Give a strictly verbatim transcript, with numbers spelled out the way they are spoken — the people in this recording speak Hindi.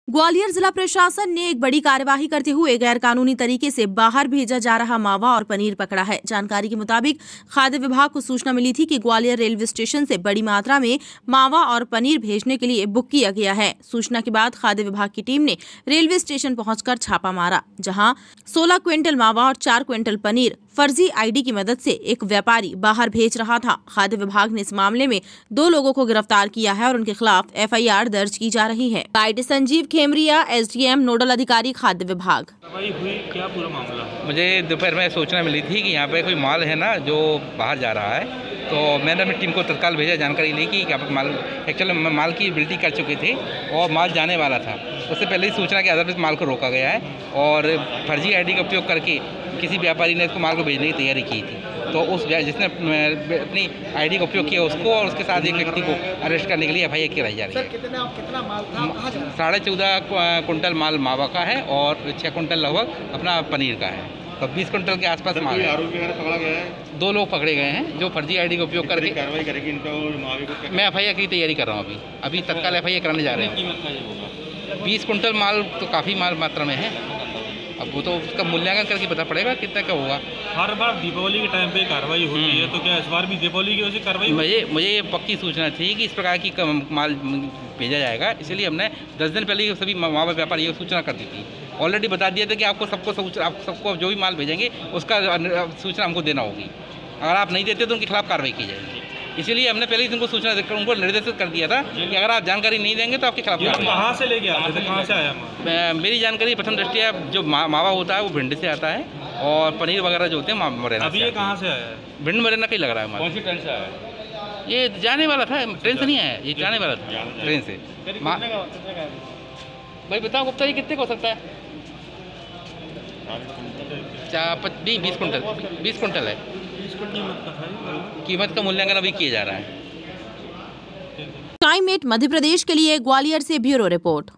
ग्वालियर जिला प्रशासन ने एक बड़ी कार्यवाही करते हुए गैर कानूनी तरीके से बाहर भेजा जा रहा मावा और पनीर पकड़ा है। जानकारी के मुताबिक खाद्य विभाग को सूचना मिली थी कि ग्वालियर रेलवे स्टेशन से बड़ी मात्रा में मावा और पनीर भेजने के लिए बुक किया गया है। सूचना के बाद खाद्य विभाग की टीम ने रेलवे स्टेशन पहुंचकर छापा मारा, जहां सोलह क्विंटल मावा और चार क्विंटल पनीर फर्जी आईडी की मदद से एक व्यापारी बाहर भेज रहा था। खाद्य विभाग ने इस मामले में दो लोगों को गिरफ्तार किया है और उनके खिलाफ एफ आई आर दर्ज की जा रही है। Guide Sanjeev Khemaria, S D M nodal अधिकारी खाद्य विभाग। हुई क्या पूरा मामला? मुझे दोपहर में सूचना मिली थी कि यहाँ पे कोई माल है ना जो बाहर जा रहा है, तो मैंने अपनी टीम को तत्काल भेजा, जानकारी ली कि यहाँ पर माल एक्चुअली माल की बिल्टी कर चुके थे और माल जाने वाला था। उससे पहले ही सूचना के आधार पर माल को रोका गया है और फर्जी आईडी का उपयोग करके किसी व्यापारी ने इसको माल को भेजने की तैयारी की थी। तो उस जिसने अपनी आईडी का उपयोग किया उसको और उसके साथ एक व्यक्ति को अरेस्ट करने के लिए एफ आई आर कराई जा रही है। कितना कितना माल था? साढ़े चौदह कुंटल माल मावा का है और छः कुंटल लगभग अपना पनीर का है, तो बीस कुंटल के आसपास माल है। आरोपी पकड़ा गया है? दो लोग पकड़े गए हैं जो फर्जी आईडी का उपयोग करके कार्रवाई करेगी इन पर। मैं एफ आई आर की तैयारी कर रहा हूँ। अभी अभी तत्काल एफ आई आर कराने जा रहे हैं। बीस कुंटल माल तो काफ़ी माल मात्रा में है, अब वो तो उसका मूल्यांकन करके पता पड़ेगा कितना का होगा। हर बार दीपावली के टाइम पे कार्रवाई होती है, तो क्या इस बार भी दीपावली की वजह से कार्रवाई? मुझे मुझे ये पक्की सूचना थी कि इस प्रकार की माल भेजा जाएगा, इसलिए हमने दस दिन पहले सभी मावा व्यापारियों को सूचना कर दी थी। ऑलरेडी बता दिया था कि आपको सबको आप सबको जो भी माल भेजेंगे उसका सूचना हमको देना होगी। अगर आप नहीं देते तो उनके खिलाफ कार्रवाई की जाएगी। इसीलिए हमने पहले ही उनको सूचना देकर उनको निर्देशित कर दिया था कि अगर आप जानकारी नहीं देंगे तो आपके खिलाफ कार्रवाई। कहाँ से लेके आते थे, कहाँ से आया? मेरी जानकारी प्रथम दृष्टिया जो मावा होता है वो भिंड से आता है और पनीर वगैरह जो होते हैं मुरैना। अभी ये कहाँ से आया है? भिंड मुरैना का ही लग रहा है। कौन सी ट्रेन से आया? ये जाने वाला था, ट्रेन से नहीं आया, ये जाने वाला था ट्रेन से। भाई बताओ गुप्ता जी कितने का हो सकता है? नहीं, बीस कुंटल बीस कुंटल है कीमत का मूल्यांकन अभी किया जा रहा है। टाइम एट मध्य प्रदेश के लिए ग्वालियर से ब्यूरो रिपोर्ट।